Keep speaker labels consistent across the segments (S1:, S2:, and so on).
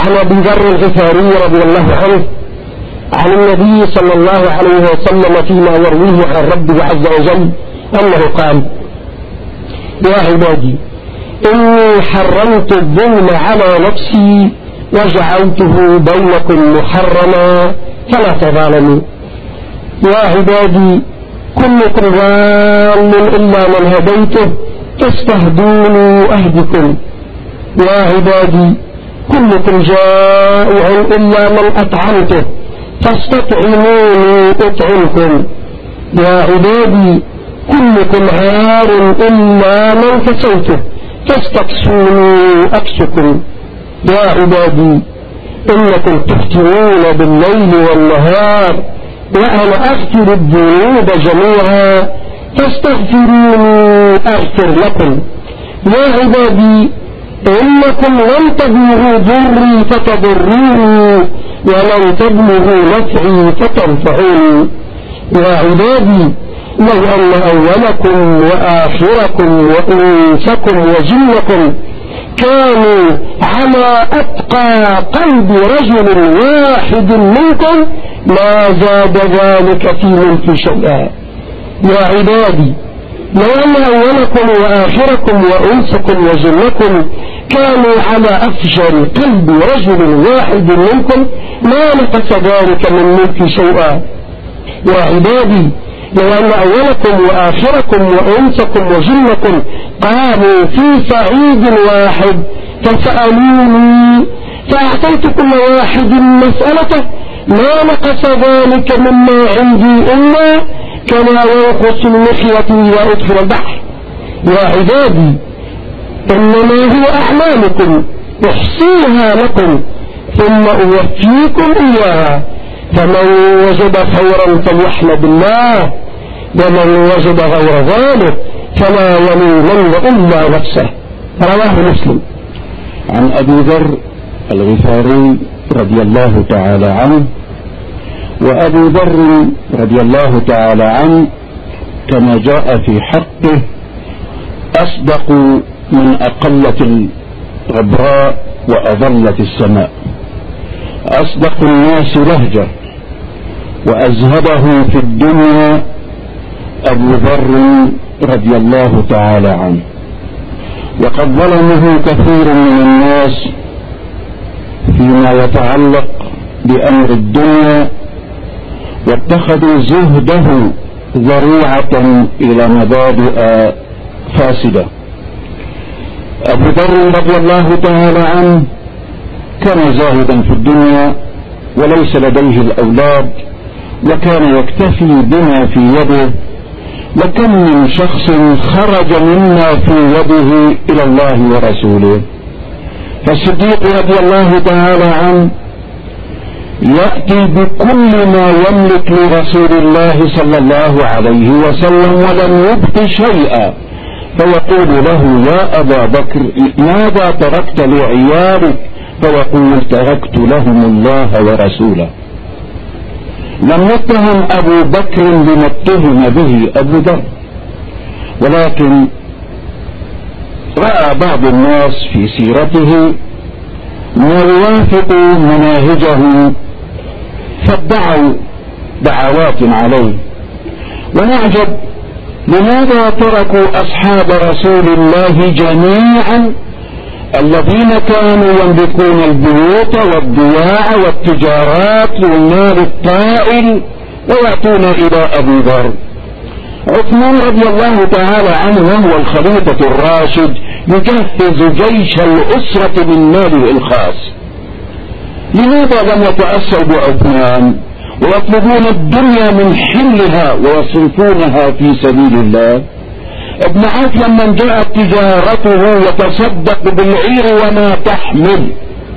S1: عن أبي ذر الغفاري رضي الله عنه عن النبي صلى الله عليه وسلم فيما يرويه عن ربه عز وجل أنه قال: يا عبادي إني حرمت الظلم على نفسي وجعلته بينكم محرما فلا تظالموا. يا عبادي كلكم ضال إلا من هديته فاستهدوني أهدكم. يا عبادي كلكم جائع إلا من أطعمته فاستطعموني أطعمكم. يا عبادي كلكم عار إلا من كسوته فاستكسوني أكسكم. يا عبادي إنكم تفتنون بالليل والنهار وأنا أغفر الذنوب جميعا فاستغفروني أغفر لكم. يا عبادي إنكم لن تبلغوا ضري فتضروني ولن تبلغوا نفعي فتنفعوني. يا عبادي لو أن أولكم وآخركم وإنسكم وجنكم كانوا على أتقى قلب رجل واحد منكم ما زاد ذلك في ملك شيئا. يا عبادي لو أن أولكم وآخركم وإنسكم وجنكم كانوا على أفجر قلب رجل واحد منكم ما نقص ذلك من ملك شيئا. يا عبادي لو أن أولكم وآخركم وإنسكم وجنكم قاموا في صعيد واحد فسألوني فأعطيت كل واحد مسألته ما نقص ذلك مما عندي إلا كما ينقص المخيط إذا أدخل البحر. يا عبادي إنما هي أعمالكم أحصيها لكم ثم أوفيكم إياها فمن وجد خيرا فليحمد الله ومن وجد غير ذلك فلا يلومن إلا نفسه. رواه مسلم.
S2: عن أبي ذر الغفاري رضي الله تعالى عنه. وأبو ذر رضي الله تعالى عنه كما جاء في حقه أصدق من أقلة الغبراء وأظلة السماء، أصدق الناس لهجة وأزهده في الدنيا أبو ذر رضي الله تعالى عنه. وقد ظلمه كثير من الناس فيما يتعلق بأمر الدنيا واتخذوا زهده ذريعة إلى مبادئ فاسدة. أبو ذر رضي الله تعالى عنه كان زاهدا في الدنيا وليس لديه الأولاد وكان يكتفي بما في يده، وكم من شخص خرج مما في يده إلى الله ورسوله. فالصديق رضي الله تعالى عنه يأتي بكل ما يملك لرسول الله صلى الله عليه وسلم ولم يبق شيئا، فيقول له: يا أبا بكر ماذا تركت لعيالك؟ فيقول: تركت لهم الله ورسوله. لم يتهم أبو بكر بما اتهم به أبو ذر، ولكن رأى بعض الناس في سيرته ما يوافق مناهجه فادعوا دعوات عليه. ونعجب لماذا تركوا أصحاب رسول الله جميعا الذين كانوا يملكون البيوت والضياع والتجارات والمال الطائل ويأتون إلى أبي ذر. عثمان رضي الله تعالى عنه وهو الخليفة الراشد يجهز جيش الأسرة من ماله الخاص. لماذا لم يتأثروا بعثمان ويطلبون الدنيا من حلها ويصرفونها في سبيل الله؟ ابن عوف لما جاءت تجارته يتصدق بالعير وما تحمل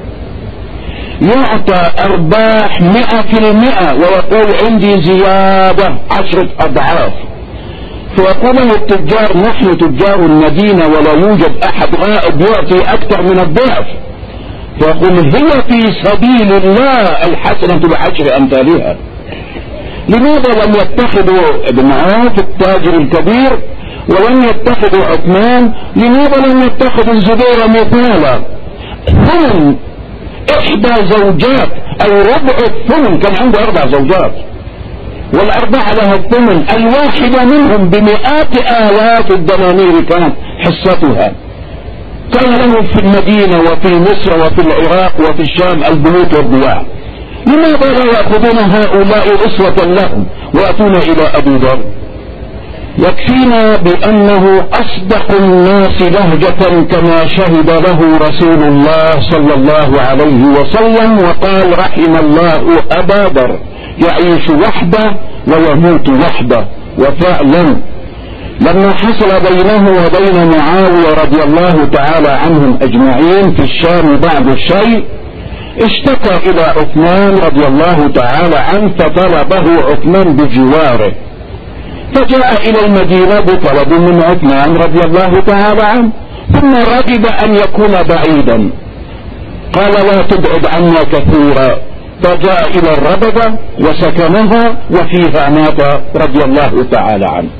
S2: يعطى أرباح 100% ويقول: عندي زيادة 10 أضعاف. فيقول له التجار: نحن تجار المدينة ولا يوجد أحد غائب يعطي أكثر من الضعف. فيقول: هي في سبيل الله الحسنة ب10 أمثالها. لماذا لم يتخذوا ابن عوف التاجر الكبير ولم يتخذوا عثمان؟ لماذا لم يتخذوا الزبير مثالا؟ هم إحدى زوجات أو ربع الثمن. كان عنده 4 زوجات، والأربعة لها الثمن، الواحدة منهم بمئات آلاف الدنانير كانت حصتها. كان له في المدينة وفي مصر وفي العراق وفي الشام البيوت والضياع. لماذا لا يأخذون هؤلاء أسوة لهم ويأتون إلى أبي ذر؟ يكفينا بأنه أصدق الناس لهجة كما شهد له رسول الله صلى الله عليه وسلم وقال: رحم الله أبا ذر يعيش وحده ويموت وحده. وفعلا لما حصل بينه وبين معاوية رضي الله تعالى عنهم أجمعين في الشام بعض الشيء، اشتكى إلى عثمان رضي الله تعالى عنه، فطلبه عثمان بجواره، فجاء إلى المدينة بطلب من عثمان رضي الله تعالى عنه، ثم رغب أن يكون بعيدا، قال: لا تبعد عنا كثيرا، فجاء إلى الربذة وسكنها وفيها مات رضي الله تعالى عنه.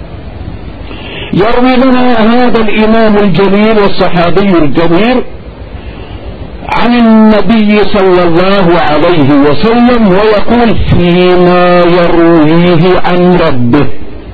S2: يروي لنا هذا الإمام الجليل والصحابي الجليل عن النبي صلى الله عليه وسلم، ويقول فيما يرويه عن ربه.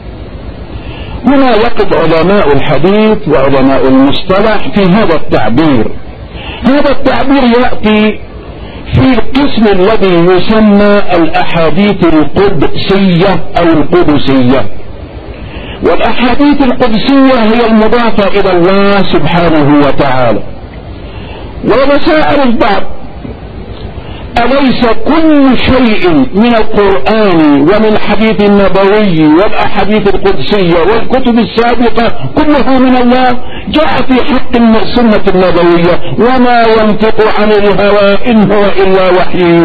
S2: هنا يقف علماء الحديث وعلماء المصطلح في هذا التعبير. هذا التعبير يأتي في القسم الذي يسمى الأحاديث القدسية أو القدسية. والأحاديث القدسية هي المضافة إلى الله سبحانه وتعالى. ومسائل البعض: أليس كل شيء من القرآن ومن الحديث النبوي والأحاديث القدسية والكتب السابقة كله من الله؟ جاء في حق السنة النبوية: وما ينطق عن الهوى إن هو إلا وحي.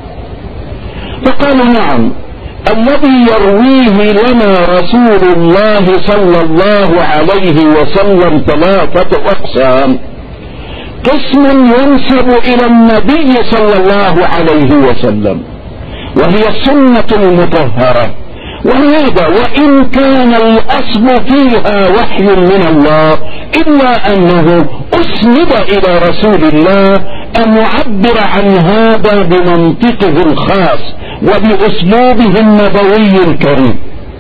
S2: فقالوا: نعم، الذي يرويه لنا رسول الله صلى الله عليه وسلم 3 أقسام: قسم ينسب إلى النبي صلى الله عليه وسلم وهي السنة المطهرة، وهذا وإن كان الأصل فيها وحي من الله إلا أنه أسند إلى رسول الله أن يعبر عن هذا بمنطقه الخاص وبأسلوبه النبوي الكريم.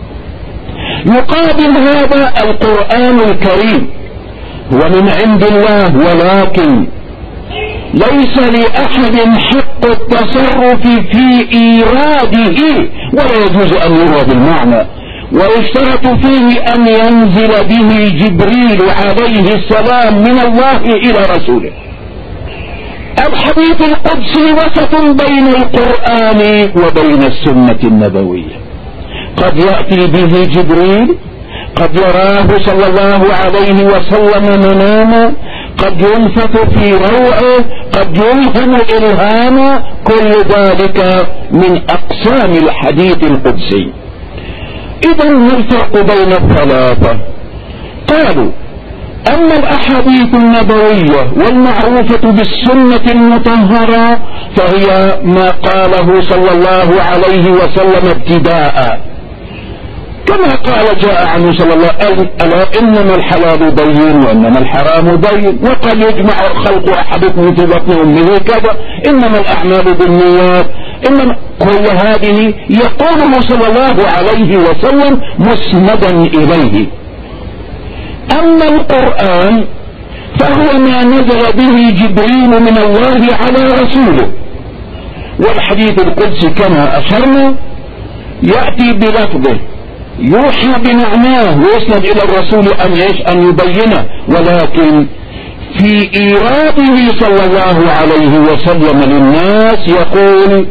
S2: يقابل هذا القرآن الكريم، هو من عند الله، ولكن ليس لأحد حق التصرف في إيراده، ولا يجوز أن يروى بالمعنى، ويشترط فيه أن ينزل به جبريل عليه السلام من الله إلى رسوله. الحديث القدسي وسط بين القرآن وبين السنة النبوية، قد يأتي به جبريل، قد يراه صلى الله عليه وسلم مناما، قد ينفث في روعه، قد يلهم إلهاما، كل ذلك من أقسام الحديث القدسي. إذا ما الفرق بين الثلاثة؟ قالوا: أما الأحاديث النبوية والمعروفة بالسنة المطهرة فهي ما قاله صلى الله عليه وسلم ابتداء، كما قال جاء عنه صلى الله عليه وسلم: ألا إنما الحلال بين وإنما الحرام بين، وقد يجمع خلق أحدكم في بطن أمه كذا، إنما الأعمال بالنيات، إنما كل هذه يقوله صلى الله عليه وسلم مسندا إليه. أما القرآن فهو ما نزل به جبريل من الله على رسوله، والحديث القدسي كما أشرنا يأتي بلفظه، يوحى بمعناه ويسند إلى الرسول أن يبينه، ولكن في إيراده صلى الله عليه وسلم للناس يقول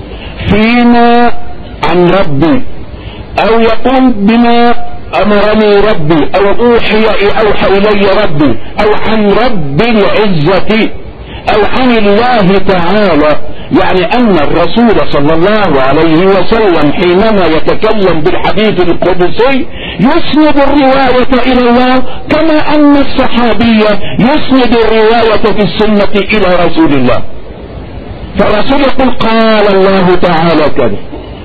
S2: فيما عن ربي، أو يقول بما أمرني ربي، أو أوحى إلي ربي، أو عن رب العزة، أو عن الله تعالى. يعني أن الرسول صلى الله عليه وسلم حينما يتكلم بالحديث القدسي يسند الرواية إلى الله، كما أن الصحابي يسند الرواية في السنة إلى رسول الله. فالرسول يقول قال الله تعالى كذا.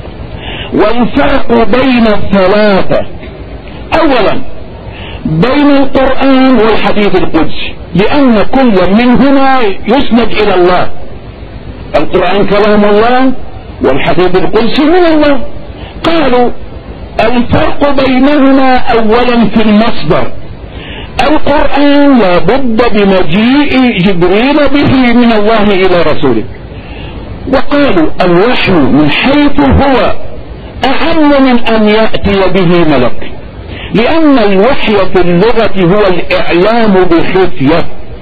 S2: والفرق بين الثلاثة: أولا بين القرآن والحديث القدسي، لأن كل منهما يسند إلى الله، القرآن كلام الله والحديث القدسي من الله. قالوا الفرق بينهما أولا في المصدر. القرآن لا بد بمجيء جبريل به من الله إلى رسوله. وقالوا الوحي من حيث هو أعم من أن يأتي به ملك، لأن الوحي في اللغة هو الإعلام بخفية.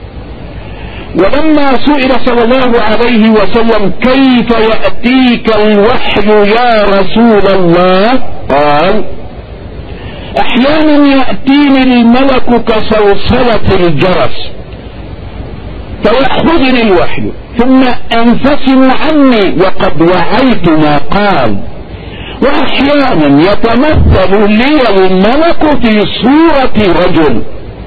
S2: ولما سئل صلى الله عليه وسلم كيف يأتيك الوحي يا رسول الله قال أحيانا يأتيني الملك كصلصلة الجرس فيأخذني الوحي ثم أنفصل عني وقد وعيت ما قال، وأحيانا يتمثل لي الملك في صورة رجل.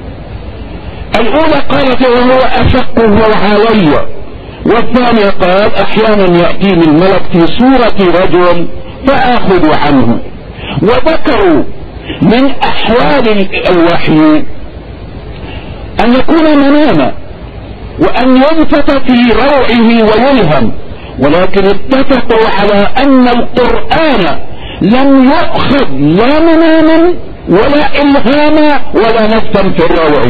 S2: الأولى قالت وهو أشقه علي، والثانية قال أحيانا يأتيني الملك في صورة رجل فآخذ عنه. وذكروا من أحوال الوحي أن يكون مناما وأن ينفت في روعه ويلهم، ولكن اتفقوا على أن القرآن لم يؤخذ لا مناما ولا إلهاما ولا نفسا في الروع،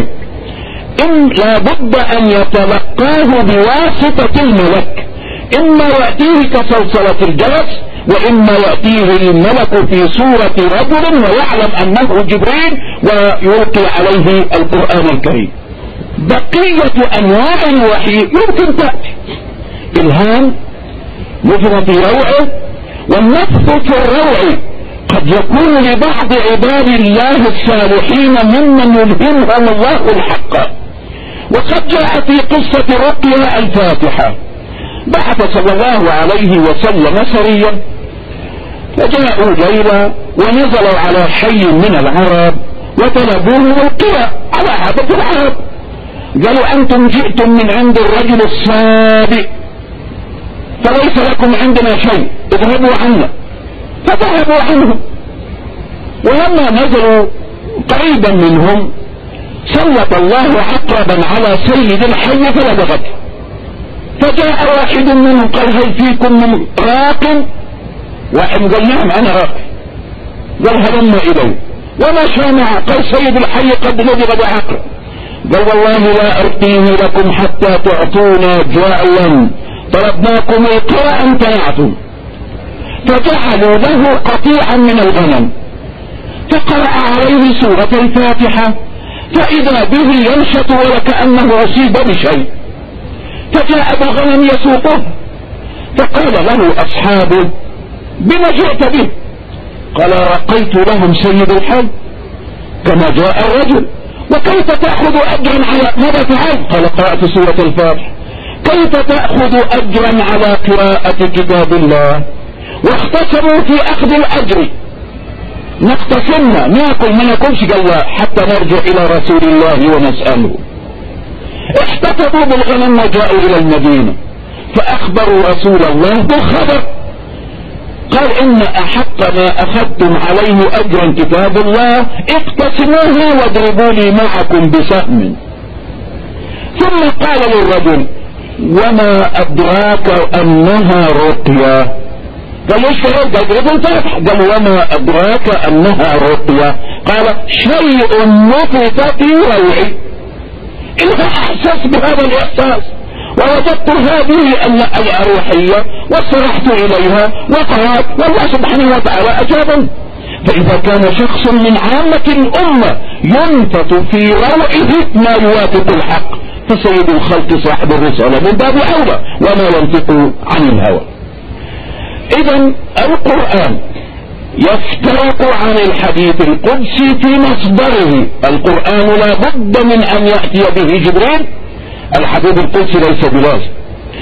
S2: لا بد أن يتلقاه بواسطة الملك، إما يأتيه كصلصلة الجرس وإما يأتيه الملك في صورة رجل ويعلم أنه جبريل ويلقي عليه القرآن الكريم. بقية أنواع الوحي يمكن تأتي إلهام نفذ في روعه، والنفذ في الروع قد يكون لبعض عباد الله الصالحين ممن يلهمهم الله الحق. وقد جاء في قصة رقية الفاتحة بعث صلى الله عليه وسلم سريا فجاءوا ليلة ونزلوا على حي من العرب وطلبوه القراءة على عادة العرب. قالوا أنتم جئتم من عند الرجل السابق فليس لكم عندنا شيء، اذهبوا عنا. فذهبوا عنه، ولما نزلوا قريبا منهم سلط الله عقربا على سيد الحي فلدغته. فجاء واحد منهم قال هل فيكم من راق؟ واحد قال نعم أنا راق. قال هلم إليه ومشى معه. قال سيد الحي قد لدغ بعقرب. قال والله لا أرقيه لكم حتى تعطونا جعلا، طلبناكم القراء امتنعتم. فجعلوا له قطيعا من الغنم فقرأ عليه سورة الفاتحة فإذا به ينشط ولكأنه أصيب بشيء. فجاء بالغنم يسوقه فقال له أصحابه بما جئت به؟ قال رقيت لهم سيد الحي كما جاء الرجل. وكيف تأخذ أجرا على ماذا فعلت؟ قال قرأت سورة الفاتحة. كيف تأخذ أجرا على قراءة كتاب الله؟ واختصموا في أخذ الأجر، نقتسمنا ناكل ما ناكلش. قال لا حتى نرجع إلى رسول الله ونسأله. احتفظوا بالغنم وجاءوا إلى المدينة فأخبروا رسول الله بالخبر. قال إن أحق ما أخذتم عليه أجرا كتاب الله، اقتسموها واضربوا لي معكم بسهم. ثم قال للرجل وما أدراك أنها رقية؟ قال ايش فعلت؟ قال اضربوا الفاتحة. قال وما أدراك أنها رقية؟ قال شيء نفث في روعي. إنها أحسس بهذا الإحساس ووجدت هذه الروحية واسترحت إليها وقرأت والله سبحانه وتعالى أجابني. فإذا كان شخص من عامة الأمة ينفث في روعه ما يوافق الحق فسيد الخلق صاحب الرسالة من باب أولى وما ينطق عن الهوى. إذن القرآن يفترق عن الحديث القدسي في مصدره. القرآن لا بد من أن يأتي به جبريل، الحديث القدسي ليس بلازم.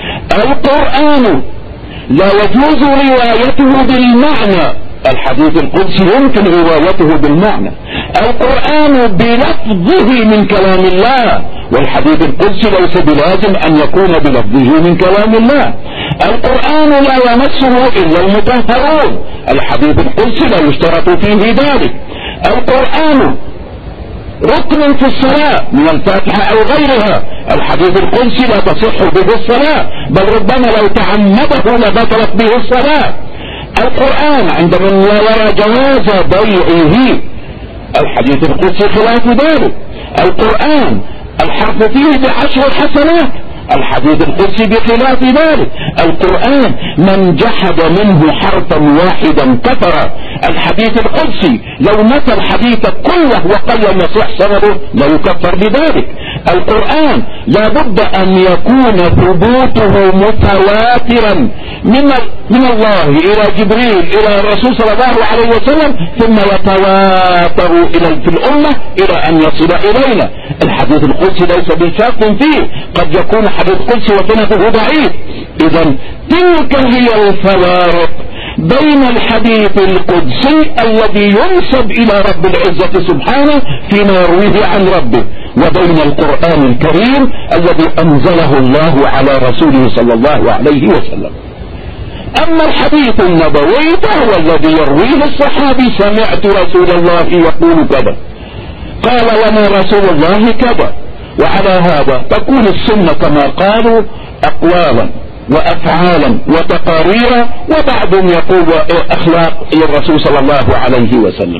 S2: القرآن لا يجوز روايته بالمعنى، الحديث القدسي يمكن روايته بالمعنى. القرآن بلفظه من كلام الله، والحديث القدسي ليس بلازم أن يكون بلفظه من كلام الله. القرآن لا يمسه إلا المطهرون، الحديث القدسي لا يشترط فيه ذلك. القرآن ركن في الصلاة من الفاتحة أو غيرها. الحديث القدسي لا تصح به الصلاة، بل ربما لو تعمده لبطلت به الصلاة. القرآن عند من لا يرى جواز بيعه، الحديث القدسي خلاف ذلك. القرآن الحرف فيه ب10 حسنات، الحديث القدسي بخلاف ذلك. القرآن من جحد منه حرفا واحدا كفر، الحديث القدسي لو نفى الحديث كله وقال لم يصح سببه لا يكفر بذلك. القرآن لا بد أن يكون ثبوته متواترا من الله إلى جبريل إلى الرسول صلى الله عليه وسلم، ثم يتواتر في الأمة إلى أن يصل إلينا. الحديث القدسي ليس بشاك فيه، قد يكون حديث قدسي وسنده ضعيف. إذا تلك هي الفوارق بين الحديث القدسي الذي ينسب إلى رب العزة سبحانه فيما يرويه عن ربه، وبين القرآن الكريم الذي أنزله الله على رسوله صلى الله عليه وسلم. أما الحديث النبوي فهو الذي يرويه الصحابي: سمعت رسول الله يقول كذا، قال لنا رسول الله كذا. وعلى هذا تكون السنة كما قالوا أقوالا وأفعالا وتقاريرا، وبعضهم يقول أخلاق للرسول صلى الله عليه وسلم.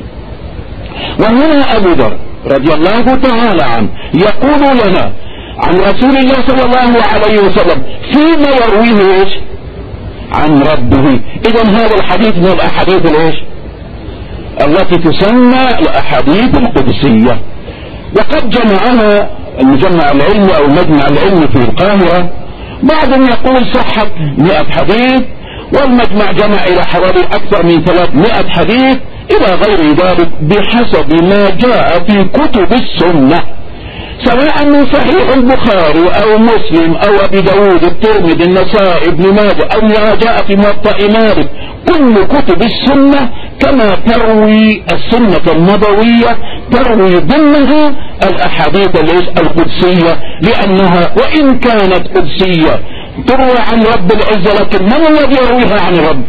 S2: وهنا أبو ذر رضي الله تعالى عنه يقول لنا عن رسول الله صلى الله عليه وسلم فيما يرويه إيش؟ عن ربه. إذن هذا الحديث من الأحاديث الإيش؟ التي تسمى الأحاديث القدسية. وقد جمعها المجمع العلمي أو المجمع العلمي في القاهرة، بعضهم يقول صحت 100 حديث، والمجمع جمع إلى حوالي أكثر من 300 حديث إلى غير ذلك بحسب ما جاء في كتب السنة، سواء من صحيح البخاري أو مسلم أو أبي داود الترمذي النسائي ابن ماجه أو ما جاء في موطأ مالك. كل كتب السنة كما تروي السنة النبوية تروي ضمنها الأحاديث القدسية، لأنها وإن كانت قدسية تروى عن رب العزة، لكن من الذي يرويها عن الرب؟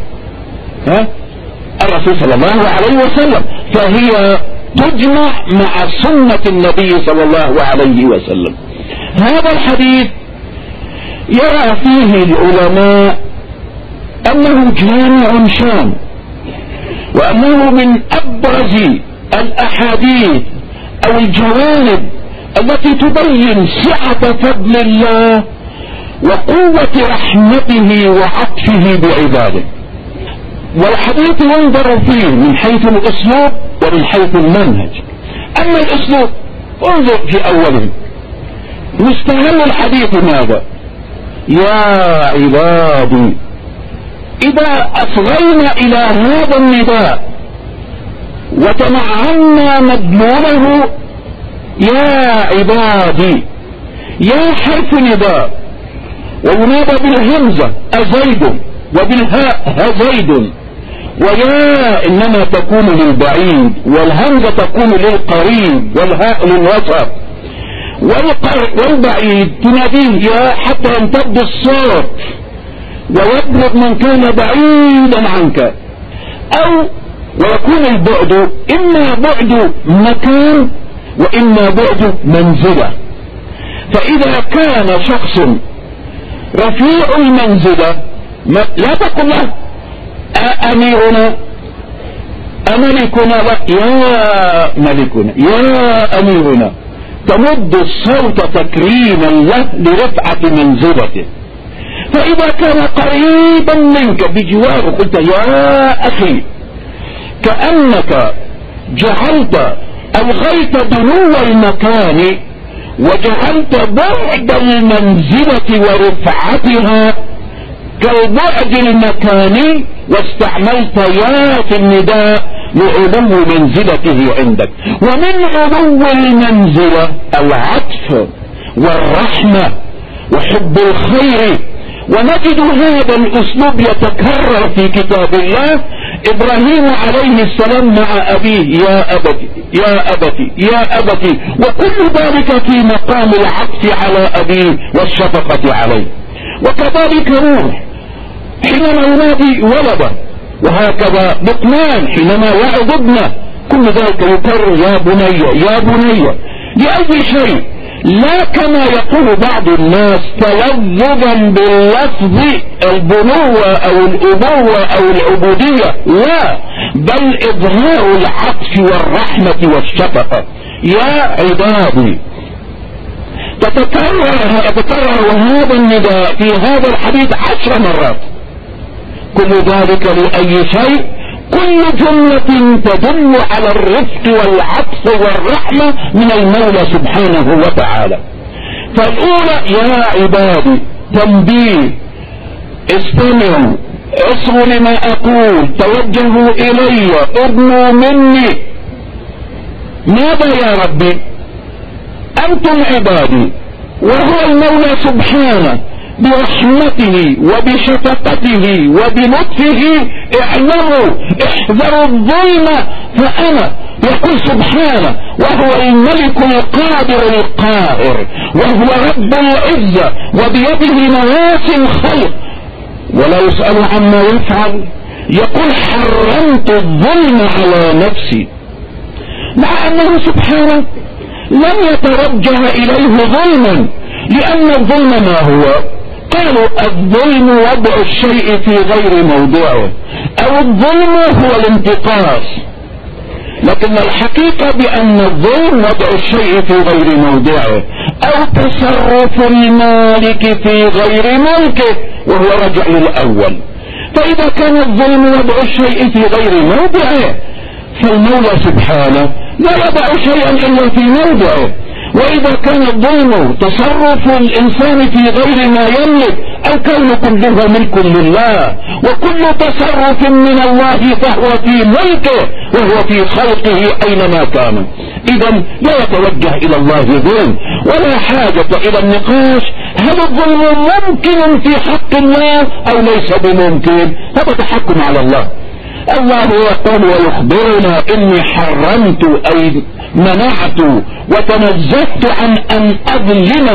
S2: الرسول صلى الله عليه وسلم، فهي تجمع مع سنة النبي صلى الله عليه وسلم. هذا الحديث يرى فيه العلماء أنه جامع شامل، وأنه من أبرز الأحاديث أو الجوانب التي تبين سعة فضل الله وقوة رحمته وعطفه بعباده. والحديث ينظر فيه من حيث الأسلوب ومن حيث المنهج. أما الأسلوب انظر في أوله، مستهل الحديث ماذا؟ يا عبادي. إذا أصغينا إلى هذا النداء وتمعنا مدلوله يا عبادي، يا حرف نداء وينادى بالهمزة أزيد وبالهاء هزيد، ويا إنما تكون للبعيد، والهمزة تكون للقريب، والهاء للوسط، والبعيد تناديه يا حتى يمتد الصوت ويبلغ من كان بعيدا عنك. أو ويكون البعد إما بعد مكان وإما بعد منزلة. فإذا كان شخص رفيع المنزلة لا تقل له أميرنا أملكنا، لا، يا ملكنا يا أميرنا، تمد الصوت تكريما له لرفعة منزلته. فإذا كان قريبا منك بجواره قلت يا أخي، كأنك جعلت ألغيت دنو المكان وجعلت بعد المنزلة ورفعتها كالبعد المكاني، واستعملت يا في النداء لعلو منزلته عندك. ومن علو المنزلة العطف والرحمة وحب الخير. ونجد هذا الأسلوب يتكرر في كتاب الله. إبراهيم عليه السلام مع أبيه يا أبتي يا أبتي يا أبتي، وكل ذلك في مقام العطف على أبيه والشفقة عليه. وكذلك نوح حينما ينادي ولده، وهكذا لقمان حينما يعظ ابنه كل ذلك يكرر يا بني يا بني لأي شيء، لا كما يقول بعض الناس تلذذا باللفظ البنوة او الابوة او العبودية، لا، بل اظهار العطف والرحمة والشفقة. يا عبادي تتكرر هذا النداء في هذا الحديث 10 مرات. كل ذلك لأي شيء؟ كل جملة تدل على الرفق والعطف والرحمة من المولى سبحانه وتعالى. فالأولى يا عبادي تنبيه، استمعوا، اصغوا لما أقول، توجهوا إلي، ابنوا مني. ماذا يا ربي؟ أنتم عبادي، وهو المولى سبحانه برحمته وبشفقته وبلطفه اعلموا احذروا الظلم فأنا، يقول سبحانه وهو الملك القادر القاهر وهو رب العزة وبيده نواسي الخلق ولا يسأل عما يفعل. يقول حرمت الظلم على نفسي، مع أنه سبحانه لم يتوجه إليه ظلما، لأن الظلم ما هو؟ قالوا الظلم وضع الشيء في غير موضعه، أو الظلم هو الانتقاص، لكن الحقيقة بأن الظلم وضع الشيء في غير موضعه أو تصرف المالك في غير ملكه، وهو رجع للأول. فإذا كان الظلم وضع الشيء في غير موضعه، فالمولى سبحانه لا يضع شيئا إلا في موضعه. وإذا كان الظلم تصرف الإنسان في غير ما يملك، الكون كله ملك لله، وكل تصرف من الله فهو في ملكه وهو في خلقه أينما كان. إذا لا يتوجه إلى الله ظلم، ولا حاجة إلى النقاش هل الظلم ممكن في حق الله أو ليس بممكن، هذا تحكم على الله. الله يقول ويخبرنا إني حرمت أي منعت وتنزهت عن أن أظلم،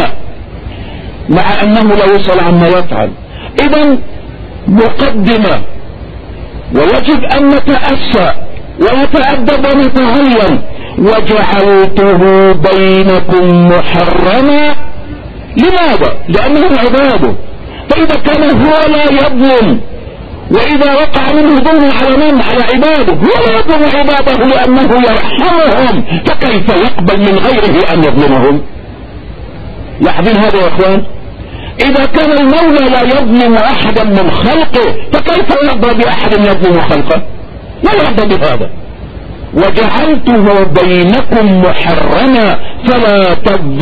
S2: مع أنه لا يسأل عما يفعل. إذن مقدمة، ويجب أن نتأسى ونتأدب ونتعلم. وجعلته بينكم محرما، لماذا؟ لأنه عباده، فإذا كان هو لا يظلم، وإذا وقع منه ظلم على من؟ على عباده، هو لا يظلم عباده لأنه يرحمهم، فكيف يقبل من غيره أن يظلمهم؟ لاحظين هذا يا أخوان؟ إذا كان المولى لا يظلم أحدا من خلقه، فكيف يرضى بأحد يظلم خلقه؟ لا يرضى بهذا. وجعلته بينكم محرما فلا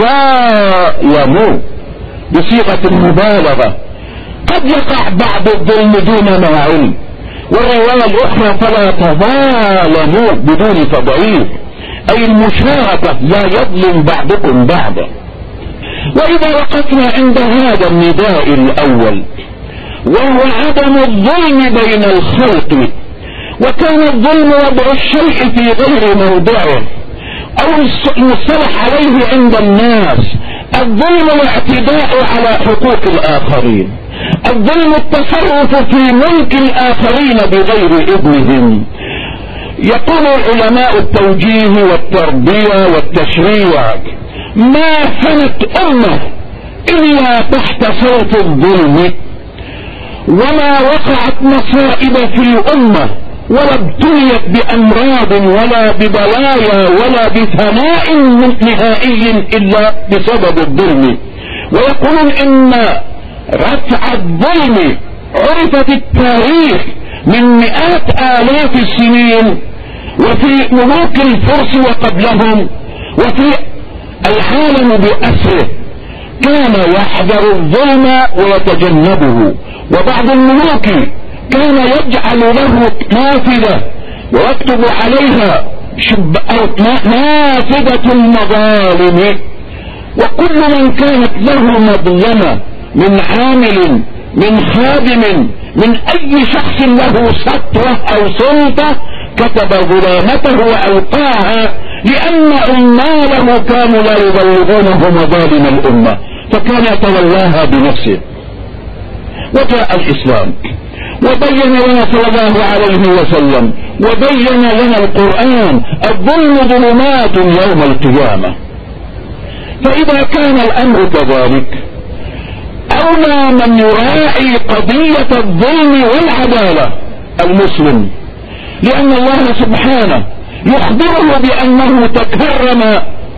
S2: تظالموا، بصيغة المبالغة. قد يقع بعض الظلم دون ما علم، والرواية الأخرى فلا تظالموا بدون تضعيف، أي المشاركة، لا يظلم بعضكم بعضا. وإذا وقفنا عند هذا النداء الأول وهو عدم الظلم بين الخلق، وكان الظلم وضع الشيء في غير موضعه، أو المصطلح عليه عند الناس الظلم الاعتداء على حقوق الآخرين، الظلم التصرف في ملك الآخرين بغير إذنهم. يقول علماء التوجيه والتربية والتشريع ما فنت أمة إلا تحت صوت الظلم، وما وقعت مصائب في الأمة ولا ابتليت بأمراض ولا ببلايا ولا بثناء نهائي إلا بسبب الظلم. ويقولون إن رفع الظلم عرف في التاريخ من مئات آلاف السنين، وفي ملوك الفرس وقبلهم، وفي العالم بأسره كان يحذر الظلم ويتجنبه. وبعض الملوك كان يجعل له نافذة ويكتب عليها نافذة المظالم، وكل من كانت له مظلمة من عامل من خادم من أي شخص له سطوة أو سلطة كتب ظلامته وألقاها، لأن عماله كانوا لا يبلغونه مظالم الأمة، فكان يتولاها بنفسه. وجاء الإسلام وبين لنا صلى الله عليه وسلم وبين لنا القرآن الظلم ظلمات يوم القيامة. فإذا كان الأمر كذلك أولى من يراعي قضية الظلم والعدالة المسلم، لأن الله سبحانه يخبره بأنه تكرم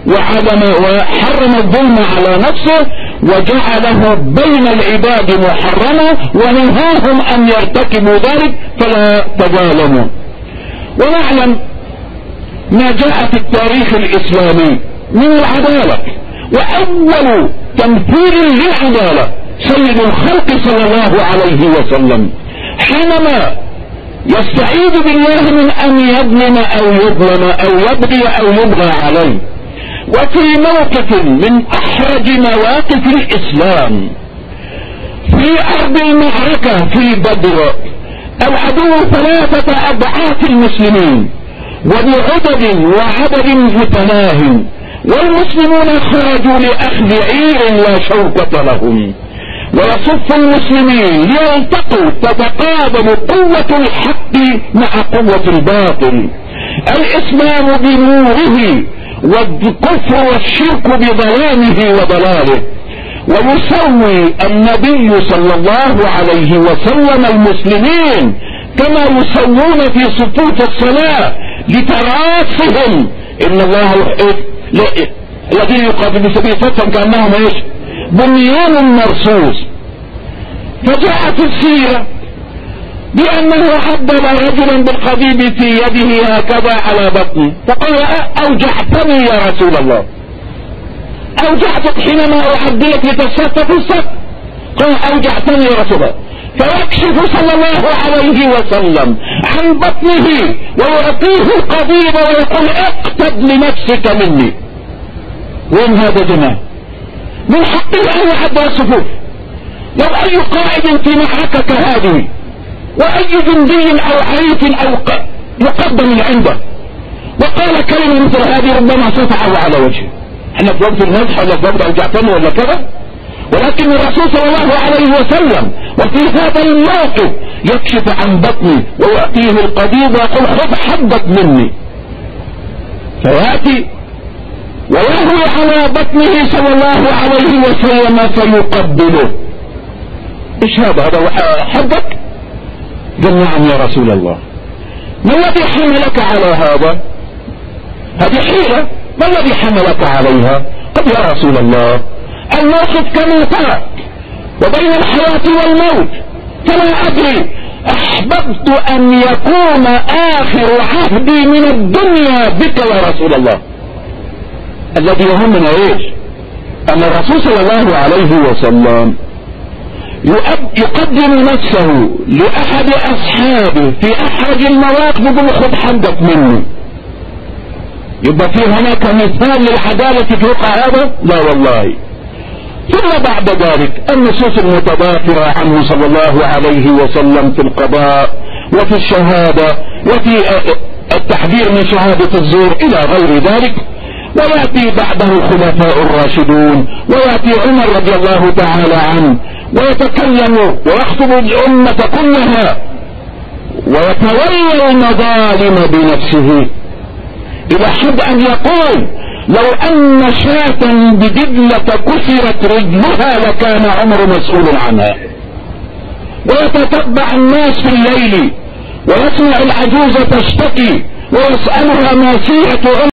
S2: وحرم الظلم على نفسه وجعله بين العباد محرما ونهاهم أن يرتكبوا ذلك فلا تظالموا. ونعلم ما جاء في التاريخ الإسلامي من العدالة، وأول تمثيل للعدالة سيد الخلق صلى الله عليه وسلم حينما يستعيذ بالله من أن يظلم أو يظلم أو يبغي أو يبغى عليه. وفي موقف من أحرج مواقف الإسلام في أرض المعركة في بدر العدو 3 أضعاف المسلمين وبعدد وعدد متناه، والمسلمون خرجوا لأخذ عير لا شوكة لهم، ويصف المسلمين ليلتقوا تتقابل قوة الحق مع قوة الباطل، الإسلام بنوره والكفر والشرك بظلامه وضلاله. ويسوي النبي صلى الله عليه وسلم المسلمين كما يسوون في صفوف الصلاة لتراصهم. إن الله الذين يقاتلون في سبيل الله كأنهم ايش؟ بنيان مرصوص. فجاء في السيرة بأنه عضل رجلا بالقضيب في يده هكذا على بطنه فقال أوجعتني يا رسول الله، أوجعتك حينما أعدلك لتستف الصف؟ قال أوجعتني يا رسول الله. فيكشف صلى الله عليه وسلم عن بطنه ويعطيه القضيب ويقول اقتد لنفسك مني. وين هذا جماعة؟ من حقه أن يعدل الصفوف. لو أي قائد في معركة كهذه وأي جندي أو عريف أو مقدم عنده وقال كلمة مثل هذه ربما صفعه على وجهه. احنا في وقت المزح ولا في وقت أوجعتني ولا كذا، ولكن الرسول صلى الله عليه وسلم وفي هذا الموقف يكشف عن بطني ويعطيه القضيب ويقول خذ حدك مني، فيأتي ويهوي على بطنه صلى الله عليه وسلم فيقبله. ايش هذا حدك؟ قال نعم يا رسول الله. ما الذي حملك على هذا؟ هذه حيلة، ما الذي حملك عليها؟ قال يا رسول الله الموقف كما ترى وبين الحياة والموت، فلا أدري أحببت أن يكون آخر عهدي من الدنيا بك يا رسول الله. الذي يهمنا ايش؟ أن الرسول صلى الله عليه وسلم يقدم نفسه لأحد أصحابه في أحرج المواقف يقول خذ حدك مني. يبقى في هناك مثال للعدالة فوق هذا؟ لا والله. ثم بعد ذلك النصوص المتضافرة عنه صلى الله عليه وسلم في القضاء وفي الشهادة وفي التحذير من شهادة الزور إلى غير ذلك. ويأتي بعده الخلفاء الراشدون ويأتي عمر رضي الله تعالى عنه ويتكلم ويخطب الأمة كلها ويتولى المظالم بنفسه إلى حد أن يقول لو أن شاة بدجلة كسرت رجلها لكان عمر مسؤول عنها. ويتتبع الناس في الليل ويسمع العجوز تشتكي ويسألها ما سيرة